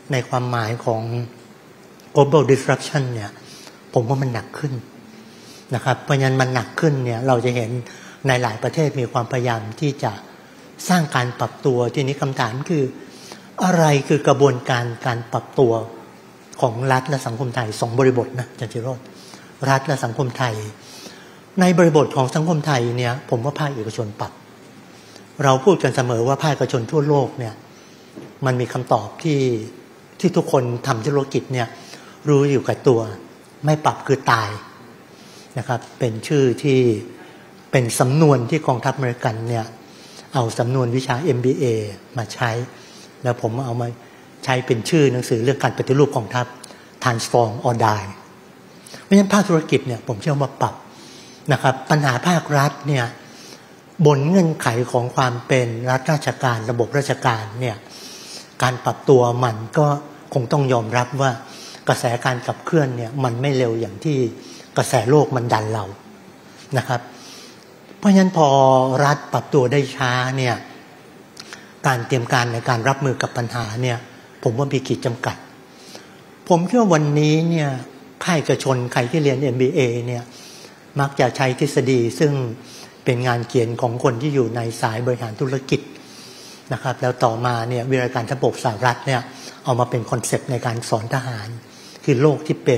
ในความหมายของ global disruption เนี่ยผมว่ามันหนักขึ้นนะครับเพราะฉะนั้นมันหนักขึ้นเนี่ยเราจะเห็นในหลายประเทศมีความพยายามที่จะสร้างการปรับตัวทีนี้คำถามคืออะไรคือกระบวนการการปรับตัวของรัฐและสังคมไทย2บริบทนะอาจารย์จิโรจน์รัฐและสังคมไทยในบริบทของสังคมไทยเนี่ยผมว่าภาคเอกชนปรับเราพูดกันเสมอว่าภาคเอกชนทั่วโลกเนี่ยมันมีคำตอบที่ทุกคนทำธุรกิจเนี่ยรู้อยู่กับตัวไม่ปรับคือตายนะครับเป็นชื่อที่เป็นสำนวนที่กองทัพอเมริกันเนี่ยเอาสำนวนวิชา MBA มาใช้แล้วผมเอามาใช้เป็นชื่อหนังสือเรื่องการปฏิรูปกองทัพ Transform or Die เพราะฉะนั้นภาคธุรกิจเนี่ยผมเชื่อว่าปรับนะครับปัญหาภาครัฐเนี่ยบนเงื่อนไขของความเป็นรัฐราชการระบบราชการเนี่ยการปรับตัวมันก็คงต้องยอมรับว่ากระแสการขับเคลื่อนเนี่ยมันไม่เร็วอย่างที่กระแสโลกมันดันเรานะครับเพราะฉะนั้นพอรัฐปรับตัวได้ช้าเนี่ยการเตรียมการในการรับมือกับปัญหาเนี่ยผมว่ามีขีดจำกัดผมคิดว่าวันนี้เนี่ยภาคเอกชนใครที่เรียน MBA เนี่ยมักจะใช้ทฤษฎีซึ่งเป็นงานเขียนของคนที่อยู่ในสายบริหารธุรกิจนะครับแล้วต่อมาเนี่ยวิทยาการทบสหรัฐเนี่ยเอามาเป็นคอนเซปต์ในการสอนทหารคือโลกที่เป็น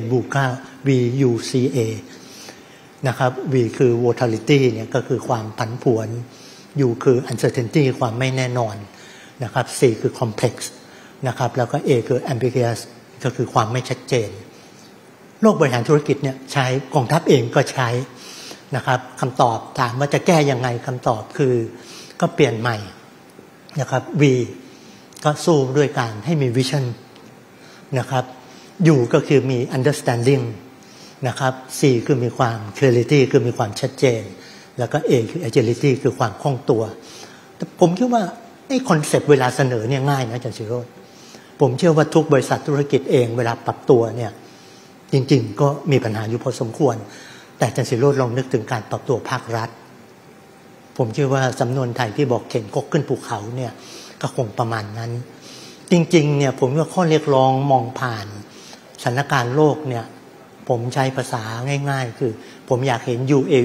VUCA นะครับ V คือ volatility เนี่ยก็คือความผันผวน U คือ uncertainty ความไม่แน่นอนนะครับ C คือ complex นะครับแล้วก็ A คือ ambiguous ก็คือความไม่ชัดเจนโลกบริหารธุรกิจเนี่ยใช้กองทัพเองก็ใช้นะครับคำตอบถามว่าจะแก้ยังไงคำตอบคือก็เปลี่ยนใหม่นะครับ V ก็สู้ด้วยการให้มี vision นะครับ U ก็คือมี understanding นะครับ C คือมีความ clarity คือมีความชัดเจนแล้วก็ A คือ agility คือความคล่องตัวแต่ผมคิดว่าไอ้คอนเซปต์เวลาเสนอเนี่ยง่ายนะอาจารย์ศิโรจน์ผมเชื่อว่าทุกบริษัทธุรกิจเองเวลาปรับตัวเนี่ยจริงๆก็มีปัญหาอยู่พอสมควรแต่อาจารย์ศิโรจน์ลองนึกถึงการปรับตัวภาครัฐผมเชื่อว่าสำนวนไทยที่บอกเข็นกกขึ้นภูเขาเนี่ยก็คงประมาณนั้นจริงๆเนี่ยผมว่าข้อเรียกร้องมองผ่านสถานการณ์โลกเนี่ยผมใช้ภาษาง่ายๆคือผมอยากเห็น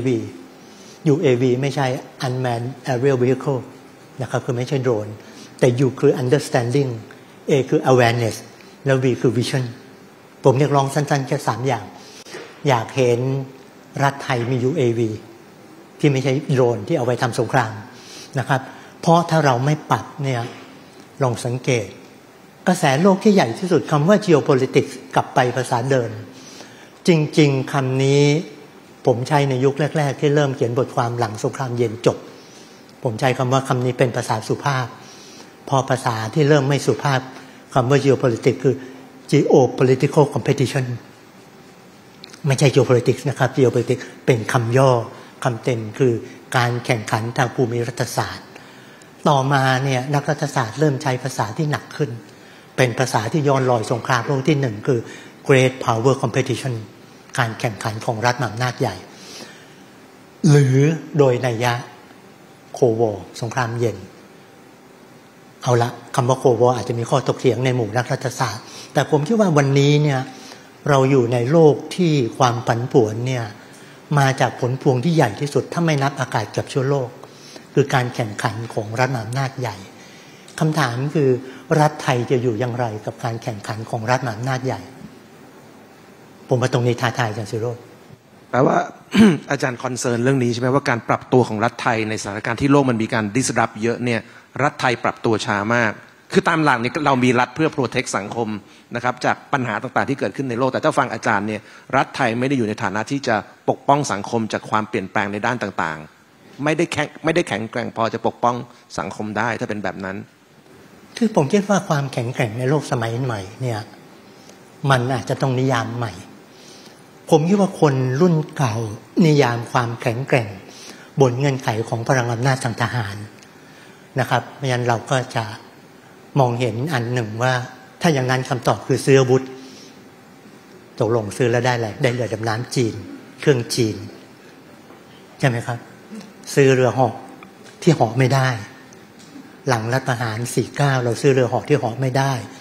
UAV ไม่ใช่ Unmanned Aerial Vehicle นะครับคือไม่ใช่โดรนแต่ U คือ Understanding A คือ Awareness แล้ว V คือ Vision ผมเรียกร้องสั้นๆแค่3อย่างอยากเห็นรัฐไทยมี UAV ที่ไม่ใช่โดรนที่เอาไว้ทำสงครามนะครับเพราะถ้าเราไม่ปรับเนี่ยลองสังเกตกระแสโลกที่ใหญ่ที่สุดคำว่า geopolitics กลับไปภาษาเดิมจริงๆคำนี้ผมใช้ในยุคแรกๆที่เริ่มเขียนบทความหลังสงครามเย็นจบผมใช้คำว่าคำนี้เป็นภาษาสุภาพพอภาษาที่เริ่มไม่สุภาพคำว่า geopolitics คือ geopolitical competition ไม่ใช่ geopolitics นะครับ geopolitics เป็นคำย่อคำเต็มคือการแข่งขันทางภูมิรัฐศาสตร์ต่อมาเนี่ยนักรัฐศาสตร์เริ่มใช้ภาษาที่หนักขึ้นเป็นภาษาที่ย้อนรอยสงครามโลกที่1คือ Great Power Competition การแข่งขันของรัฐมหาอำนาจใหญ่หรือโดยนัยยะโควอร์สงครามเย็นเอาละคำว่าโควอร์อาจจะมีข้อถกเถียงในหมู่นักรัฐศาสตร์แต่ผมคิดว่าวันนี้เนี่ยเราอยู่ในโลกที่ความผันผวนเนี่ยมาจากผลพวงที่ใหญ่ที่สุดถ้าไม่นับอากาศกับชั่วโลกคือการแข่งขันของรัฐมหาอำนาจใหญ่คำถามคือรัฐไทยจะอยู่อย่างไรกับการแข่งขันของรัฐมหาอำนาจใหญ่ผมว่าตรงนี้ท้าทายอาจารย์ศิโรจน์แปลว่า อาจารย์คอนเซิร์นเรื่องนี้ใช่ไหมว่าการปรับตัวของรัฐไทยในสถานการณ์ที่โลกมันมีการดิสรับเยอะเนี่ยรัฐไทยปรับตัวช้ามากคือตามหลักเนี่ยเรามีรัฐเพื่อโปรเทคสังคมนะครับจากปัญหาต่างๆที่เกิดขึ้นในโลกแต่ถ้าฟังอาจารย์เนี่ยรัฐไทยไม่ได้อยู่ในฐานะที่จะปกป้องสังคมจากความเปลี่ยนแปลงในด้านต่างๆไม่ได้แข็งแกร่งพอจะปกป้องสังคมได้ถ้าเป็นแบบนั้นคือผมคิดว่าความแข็งแกร่งในโลกสมัยใหม่เนี่ยมันอาจจะต้องนิยามใหม่ผมคิดว่าคนรุ่นเก่านิยามความแข็งแกร่งบนเงื่อนไขของพลังอำนาจทางทหารนะครับเพราะฉะนั้นเราก็จะมองเห็นอันหนึ่งว่าถ้าอย่างนั้นคำตอบคือซื้ออาวุธตกลงซื้อแล้วได้อะไรได้เรือดำน้ำจีนเครื่องจีนใช่ไหมครับซื้อเรือเหาะที่เหาะไม่ได้หลังรัฐประหาร49เราซื้อเรือเหาะที่เหาะไม่ได้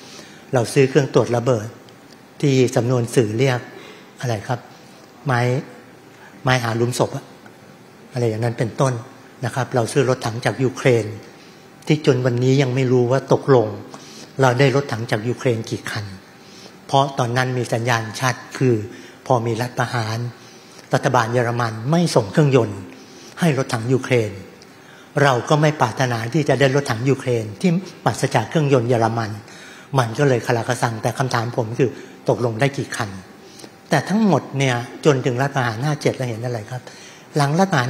เราซื้อเครื่องตรวจระเบิดที่สำนวนสื่อเรียกอะไรครับไม้หาหลุมศพอะไรอย่างนั้นเป็นต้นนะครับเราซื้อรถถังจากยูเครนที่จนวันนี้ยังไม่รู้ว่าตกลงเราได้รถถังจากยูเครนกี่คันเพราะตอนนั้นมีสัญญาณชัดคือพอมีรัฐประหารรัฐบาลเยอรมันไม่ส่งเครื่องยนต์ให้รถถังยูเครนเราก็ไม่ปรารถนาที่จะได้รถถังยูเครนที่ปราศจากเครื่องยนต์เยอรมันก็เลยคลากระสังแต่คำถามผมคือตกลงได้กี่คันแต่ทั้งหมดเนี่ยจนถึงรัฐประหาร57เราเห็นอะไรครับหลังรัฐประหาร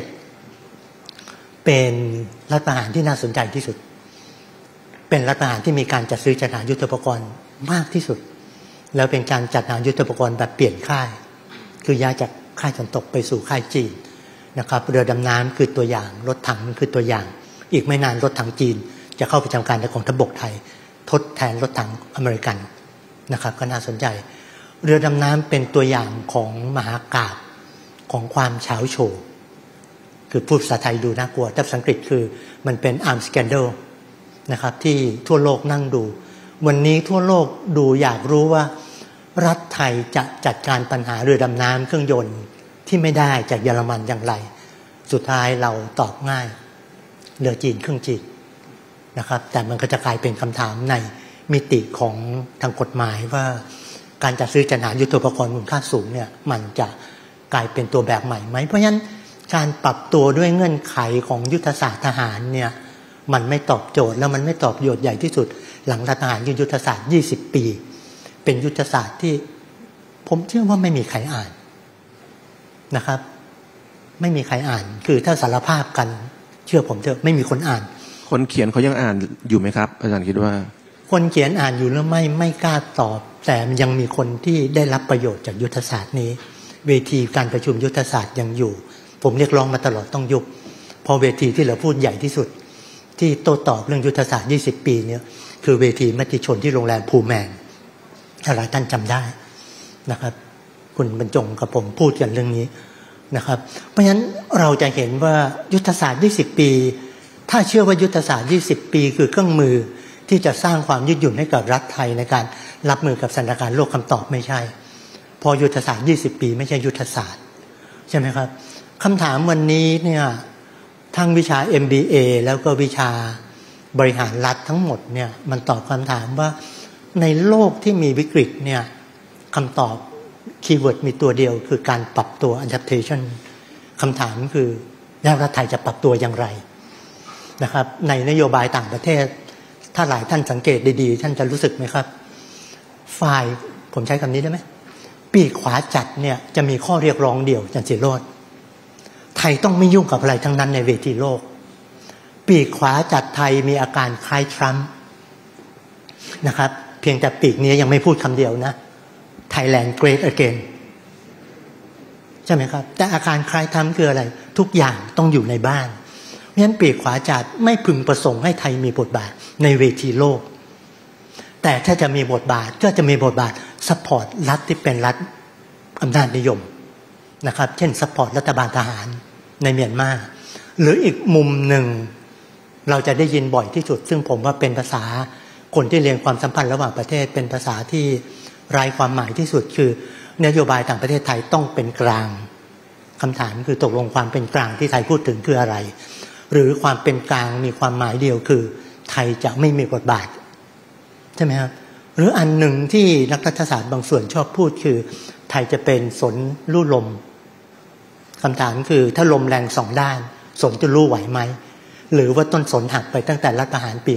57เป็นรัฐประหารที่น่าสนใจที่สุดเป็นรัฐประหารที่มีการจัดซื้อจัดหายุทโธปกรณ์มากที่สุดแล้วเป็นการจัดหายุทโธปกรณ์แบบเปลี่ยนค่ายคือย้ายจากค่ายตะวันตกไปสู่ค่ายจีนนะครับเรือดำน้ำคือตัวอย่างรถถังคือตัวอย่างอีกไม่นานรถถังจีนจะเข้าประจำการในกองทัพบกไทยทดแทนรถถังอเมริกันนะครับก็น่าสนใจเรือดำน้ำเป็นตัวอย่างของมหากาพย์ของความเฉาโฉวคือพูดภาษาไทยดูน่ากลัวแต่ภาษาอังกฤษคือมันเป็น arms scandal นะครับที่ทั่วโลกนั่งดูวันนี้ทั่วโลกดูอยากรู้ว่ารัฐไทยจะจัดการปัญหาเรือดำน้ำเครื่องยนต์ที่ไม่ได้จากเยอรมันอย่างไรสุดท้ายเราตอบง่ายเรือจีนเครื่องจีนนะครับแต่มันก็จะกลายเป็นคำถามในมิติของทางกฎหมายว่าการจัดซื้อจัดหายุทโธปกรณ์มูลค่าสูงเนี่ยมันจะกลายเป็นตัวแบบใหม่ไหมเพราะฉะนั้นการปรับตัวด้วยเงื่อนไขของยุทธศาสตร์ทหารเนี่ยมันไม่ตอบโจทย์แล้วมันไม่ตอบโจทย์ใหญ่ที่สุดหลังรัฐประหารยุทธศาสตร์20 ปีเป็นยุทธศาสตร์ที่ผมเชื่อว่าไม่มีใครอ่านนะครับไม่มีใครอ่านคือถ้าสารภาพกันเชื่อผมเถอะไม่มีคนอ่านคนเขียนเขายังอ่านอยู่ไหมครับอาจารย์คิดว่าคนเขียนอ่านอยู่หรือไม่กล้าตอบแต่ยังมีคนที่ได้รับประโยชน์จากยุทธศาสตร์นี้เวทีการประชุมยุทธศาสตร์ยังอยู่ผมเรียกร้องมาตลอดต้องยุบพอเวทีที่เราพูดใหญ่ที่สุดที่โต้ตอบเรื่องยุทธศาสตร์20 ปีเนี่ยคือเวทีมติชนที่โรงแรมพูแมนหลายท่านจำได้นะครับคุณบรรจงกับผมพูดกันเรื่องนี้นะครับเพราะฉะนั้นเราจะเห็นว่ายุทธศาสตร์20 ปีถ้าเชื่อว่ายุทธศาสตร์20 ปีคือเครื่องมือที่จะสร้างความยืดหยุ่นให้กับรัฐไทยในการรับมือกับสถานการณ์โลกคำตอบไม่ใช่พอยุทธศาสตร์20 ปีไม่ใช่ยุทธศาสตร์ใช่ไหมครับคำถามวันนี้เนี่ยทั้งวิชา MBA แล้วก็วิชาบริหารรัฐทั้งหมดเนี่ยมันตอบคำถามว่าในโลกที่มีวิกฤตเนี่ยคำตอบคีย์เวิร์ดมีตัวเดียวคือการปรับตัว adaptation คำถามคือแล้วรัฐไทยจะปรับตัวอย่างไรนะครับในนโยบายต่างประเทศถ้าหลายท่านสังเกตดีๆท่านจะรู้สึกไหมครับฝ่ายผมใช้คำนี้ได้ไหมปีกขวาจัดเนี่ยจะมีข้อเรียกร้องเดียวอาจารย์ศิโรจน์ไทยต้องไม่ยุ่งกับอะไรทั้งนั้นในเวทีโลกปีกขวาจัดไทยมีอาการคล้ายทรัมป์นะครับเพียงแต่ปีกนี้ยังไม่พูดคำเดียวนะ Thailand Great Again ใช่ไหมครับแต่อาการคล้ายทรัมป์คืออะไรทุกอย่างต้องอยู่ในบ้านเพราะฉะนั้นปีกขวาจัดไม่พึงประสงค์ให้ไทยมีบทบาทในเวทีโลกแต่ถ้าจะมีบทบาทก็จะมีบทบาทซัพพอร์ตรัฐที่เป็นรัฐอำนาจนิยมนะครับเช่นซัพพอร์ตรัฐบาลทหารในเมียนมาหรืออีกมุมหนึ่งเราจะได้ยินบ่อยที่สุดซึ่งผมว่าเป็นภาษาคนที่เรียนความสัมพันธ์ระหว่างประเทศเป็นภาษาที่ไร้ความหมายที่สุดคือนโยบายต่างประเทศไทยต้องเป็นกลางคำถามคือตกลงความเป็นกลางที่ไทยพูดถึงคืออะไรหรือความเป็นกลางมีความหมายเดียวคือไทยจะไม่มีบทบาทใช่ไหมครับหรืออันหนึ่งที่นักรัฐศาสตร์บางส่วนชอบพูดคือไทยจะเป็นสนลู่ลมคำถามคือถ้าลมแรงสองด้านสนจะลู่ไหวไหมหรือว่าต้นสนหักไปตั้งแต่รัฐประหารปี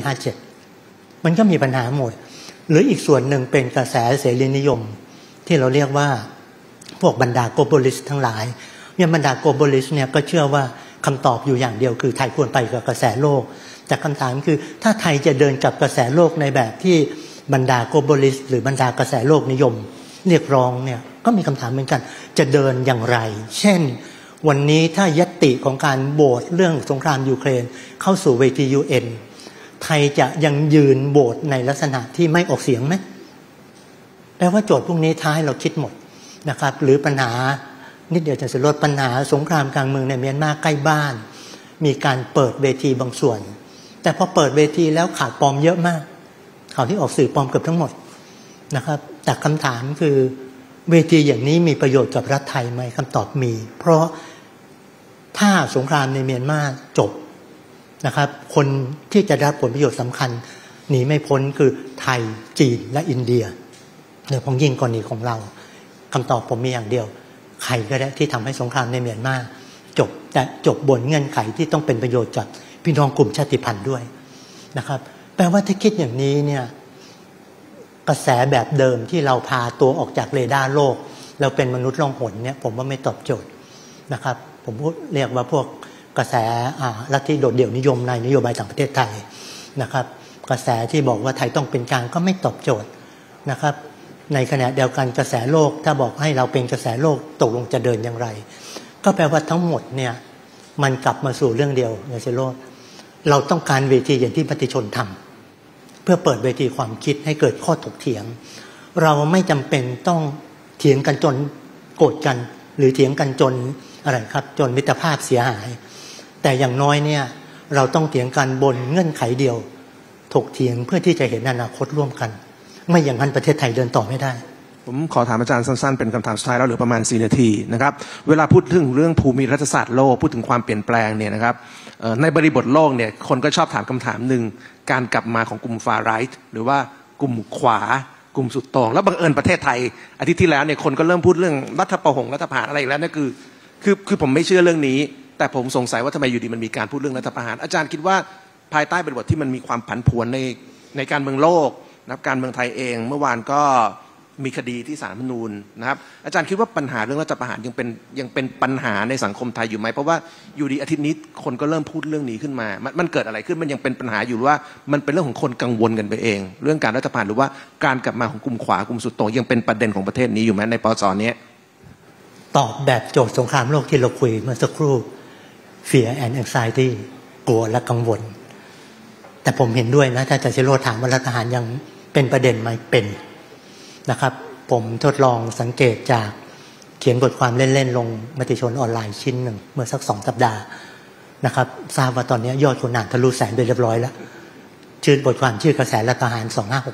57มันก็มีปัญหาหมดหรืออีกส่วนหนึ่งเป็นกระแสเสรีนิยมที่เราเรียกว่าพวกบรรดาโกลบอลิสต์ทั้งหลายเนี่ยบรรดาโกลบอลิสต์เนี่ยก็เชื่อว่าคำตอบอยู่อย่างเดียวคือไทยควรไปกับกระแสโลกแต่คำถามคือถ้าไทยจะเดินกับกระแสโลกในแบบที่บรรดาโกลบอลิสต์หรือบรรดากระแสโลกนิยมเรียกร้องเนี่ยก็มีคำถามเหมือนกันจะเดินอย่างไรเช่นวันนี้ถ้าญัตติของการโหวตเรื่องสงครามยูเครนเข้าสู่เวที UN ไทยจะยังยืนโหวตในลักษณะที่ไม่ออกเสียงไหมแปลว่าโจทย์พวกนี้ท้ายเราคิดหมดนะครับหรือปัญหานิดเดียวจะลดปัญหาสงครามกลางเมืองในเมียนมาใกล้บ้านมีการเปิดเวทีบางส่วนแต่พอเปิดเวทีแล้วขาดปอมเยอะมากข่าวที่ออกสื่อปลอมเกือบทั้งหมดนะครับแต่คำถามคือเวทีอย่างนี้มีประโยชน์กับรัฐไทยไหมคำตอบมีเพราะถ้าสงครามในเมียนมาจบนะครับคนที่จะได้รับผลประโยชน์สำคัญหนีไม่พ้นคือไทยจีนและอินเดียโดยเฉพาะยิ่งกรณีของเราคำตอบผมมีอย่างเดียวใครก็ได้ที่ทำให้สงครามในเมียนมาจบแต่จบบนเงื่อนไขที่ต้องเป็นประโยชน์กับพี่น้องกลุ่มชาติพันธุ์ด้วยนะครับแปลว่าถ้าคิดอย่างนี้เนี่ยกระแสแบบเดิมที่เราพาตัวออกจากเรดาร์โลกเราเป็นมนุษย์ล่องหนเนี่ยผมว่าไม่ตอบโจทย์นะครับผมเรียกว่าพวกกระแสลัทธิโดดเดี่ยวนิยมในนโยบายต่างประเทศไทยนะครับกระแสที่บอกว่าไทยต้องเป็นกลางก็ไม่ตอบโจทย์นะครับในขณะเดียวกันกระแสโลกถ้าบอกให้เราเป็นกระแสโลกตกลงจะเดินอย่างไรก็แปลว่าทั้งหมดเนี่ยมันกลับมาสู่เรื่องเดียวอย่างเช่นเราต้องการเวทีอย่างที่มติชนทำเพื่อเปิดเวทีความคิดให้เกิดข้อถกเถียงเราไม่จำเป็นต้องเถียงกันจนโกรธกันหรือเถียงกันจนอะไรครับจนมิตรภาพเสียหายแต่อย่างน้อยเนี่ยเราต้องเถียงกันบนเงื่อนไขเดียวถกเถียงเพื่อที่จะเห็นอนาคตร่วมกันไม่อย่างนั้นประเทศไทยเดินต่อไม่ได้ผมขอถามอาจารย์สั้นๆเป็นคำถามสุดท้ายแล้วเหลือประมาณ4 นาทีนะครับเวลาพูดถึงเรื่องภูมิรัฐศาสตร์โลกพูดถึงความเปลี่ยนแปลงเนี่ยนะครับในบริบทโลกเนี่ยคนก็ชอบถามคำถามหนึ่งการกลับมาของกลุ่มฟาร์ไรท์หรือว่ากลุ่มขวากลุ่มสุดโต่งแล้วบังเอิญประเทศไทยอาทิตย์ที่แล้วเนี่ยคนก็เริ่มพูดเรื่องรัฐประหงรัฐประหารอะไรอีกแล้วนั่นคือผมไม่เชื่อเรื่องนี้แต่ผมสงสัยว่าทำไมอยู่ดีมันมีการพูดเรื่องรัฐประหารอาจารย์คิดว่าภายใต้บริบทที่มันมีความผันผวนในการเมืองโลกนะครับการเมืองไทยเองเมื่อวานก็มีคดีที่ศาลรัฐธรรมนูญนะครับอาจารย์คิดว่าปัญหาเรื่องรัฐประหารยังเป็นปัญหาในสังคมไทยอยู่ไหมเพราะว่าอยู่ดีอาทิตย์นี้คนก็เริ่มพูดเรื่องนี้ขึ้นมามันเกิดอะไรขึ้นมันยังเป็นปัญหาอยู่ว่ามันเป็นเรื่องของคนกังวลกันไปเองเรื่องการรัฐประหารหรือว่าการกลับมาของกลุ่มขวากลุ่มสุดโต่งยังเป็นประเด็นของประเทศนี้อยู่ไหมในปสนี้ตอบแบบโจทย์สงครามโลกที่เราคุยเมื่อสักครู่ fear and anxiety กลัวและกังวลแต่ผมเห็นด้วยนะถ้าอาจารย์เชโรถามว่ารัฐประหารยังเป็นประเด็นไหมเป็นนะครับผมทดลองสังเกตจากเขียนบทความเล่นๆลงมติชนออนไลน์ชิ้นหนึ่งเมื่อสัก2 สัปดาห์นะครับทราบว่าตอนนี้ยอดคนอ่านทะลุ100,000ไปเรียบร้อยแล้วชื่อบทความชื่อกระแสรัฐประหาร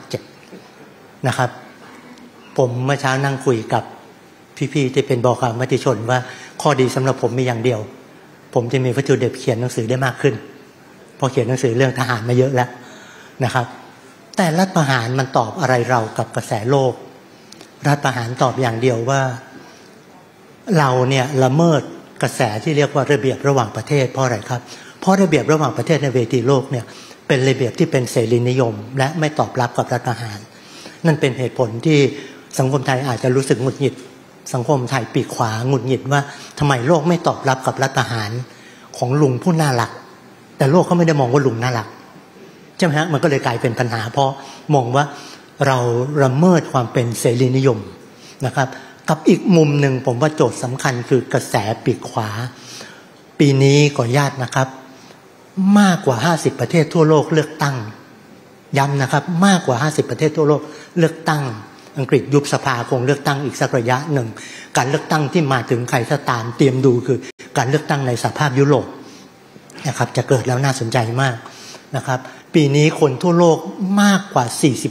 2567นะครับผมเมื่อเช้านั่งคุยกับพี่ๆที่เป็นบก.มติชนว่าข้อดีสำหรับผมมีอย่างเดียวผมจะมีวัตถุดิบเขียนหนังสือได้มากขึ้นพอเขียนหนังสือเรื่องทหารมาเยอะแล้วนะครับแต่รัฐประหารมันตอบอะไรเรากับกระแสโลกรัฐประหารตอบอย่างเดียวว่าเราเนี่ยละเมิดกระแสที่เรียกว่าระเบียบระหว่างประเทศเพราะอะไรครับเพราะระเบียบระหว่างประเทศในเวทีโลกเนี่ยเป็นระเบียบที่เป็นเสรีนิยมและไม่ตอบรับกับรัฐประหารนั่นเป็นเหตุผลที่สังคมไทยอาจจะรู้สึกหงุดหงิดสังคมไทยปีกขวาหงุดหงิดว่าทำไมโลกไม่ตอบรับกับรัฐประหารของลุงผู้น่ารักแต่โลกเขาไม่ได้มองว่าลุงน่ารักใช่ไหมฮะมันก็เลยกลายเป็นปัญหาเพราะมองว่าเราละเมิดความเป็นเสรีนิยมนะครับกับอีกมุมหนึ่งผมว่าโจทย์สำคัญคือกระแสปีกขวาปีนี้ขออนุญาตนะครับมากกว่า50ประเทศทั่วโลกเลือกตั้งย้ำนะครับมากกว่า50ประเทศทั่วโลกเลือกตั้งอังกฤษยุบสภาคงเลือกตั้งอีกสักระยะหนึ่งการเลือกตั้งที่มาถึงใครก็ตามเตรียมดูคือการเลือกตั้งในสหภาพยุโรปนะครับจะเกิดแล้วน่าสนใจมากนะครับปีนี้คนทั่วโลกมากกว่า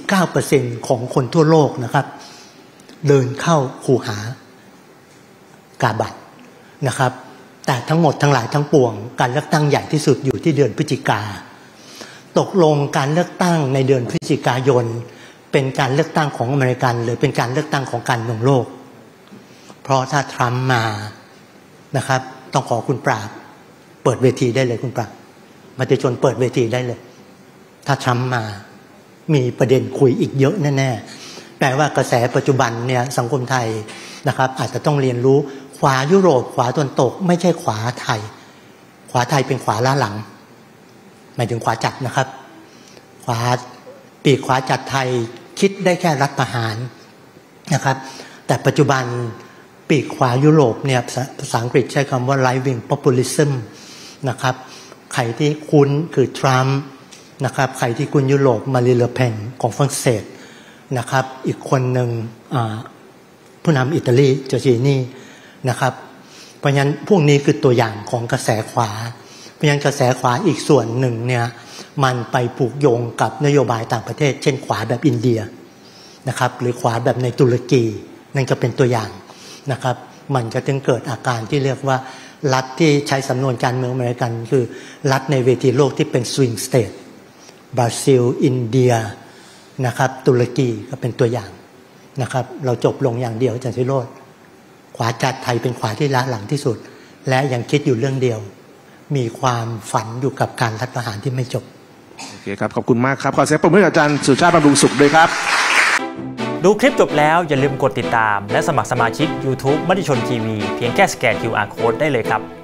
49% ของคนทั่วโลกนะครับเดินเข้าคูหากาบัตรนะครับแต่ทั้งหมดทั้งหลายทั้งปวงการเลือกตั้งใหญ่ที่สุดอยู่ที่เดือนพฤศจิกาตกลงการเลือกตั้งในเดือนพฤศจิกายนเป็นการเลือกตั้งของอเมริกันหรือเป็นการเลือกตั้งของการเมืองโลกเพราะถ้าทรัมป์มานะครับต้องขอคุณปราบเปิดเวทีได้เลยคุณปราบมติชนเปิดเวทีได้เลยถ้าทรัมป์มามีประเด็นคุยอีกเยอะแน่ๆแปลว่ากระแสปัจจุบันเนี่ยสังคมไทยนะครับอาจจะต้องเรียนรู้ขวายุโรปขวาตะวันตกไม่ใช่ขวาไทยขวาไทยเป็นขวาล้าหลังหมายถึงขวาจัดนะครับขวาปีกขวาจัดไทยคิดได้แค่รัฐประหารนะครับแต่ปัจจุบันปีกขวายุโรปเนี่ยภาษาอังกฤษใช้คำว่า right wing populism นะครับใครที่คุ้นคือทรัมป์นะครับใครที่คุ้นยุโรปมารีเลเพนของฝรั่งเศสนะครับอีกคนหนึ่งผู้นำอิตาลีจอร์จินีนะครับเพราะฉะนั้นพวกนี้คือตัวอย่างของกระแสขวาเพราะฉะนั้นกระแสขวาอีกส่วนหนึ่งเนี่ยมันไปผูกโยงกับนโยบายต่างประเทศเช่นขวาแบบอินเดียนะครับหรือขวาแบบในตุรกีนั่นก็เป็นตัวอย่างนะครับมันก็ถึงเกิดอาการที่เรียกว่ารัฐที่ใช้สำนวนการเมืองอเมริกันคือรัฐในเวทีโลกที่เป็นสวิงสเตทบราซิลอินเดียนะครับตุรกีก็เป็นตัวอย่างนะครับเราจบลงอย่างเดียวอาจารย์ศิโรจน์ขวาจัดไทยเป็นขวาที่ล้าหลังที่สุดและยังคิดอยู่เรื่องเดียวมีความฝันอยู่กับการรัฐประหารที่ไม่จบโอเคครับขอบคุณมากครับขอเสียงปรบมือให้อาจารย์สุชาติบำรุงสุขด้วยครับดูคลิปจบแล้วอย่าลืมกดติดตามและสมัครสมาชิก YouTube มติชนทีวีเพียงแค่สแกน QR Code ได้เลยครับ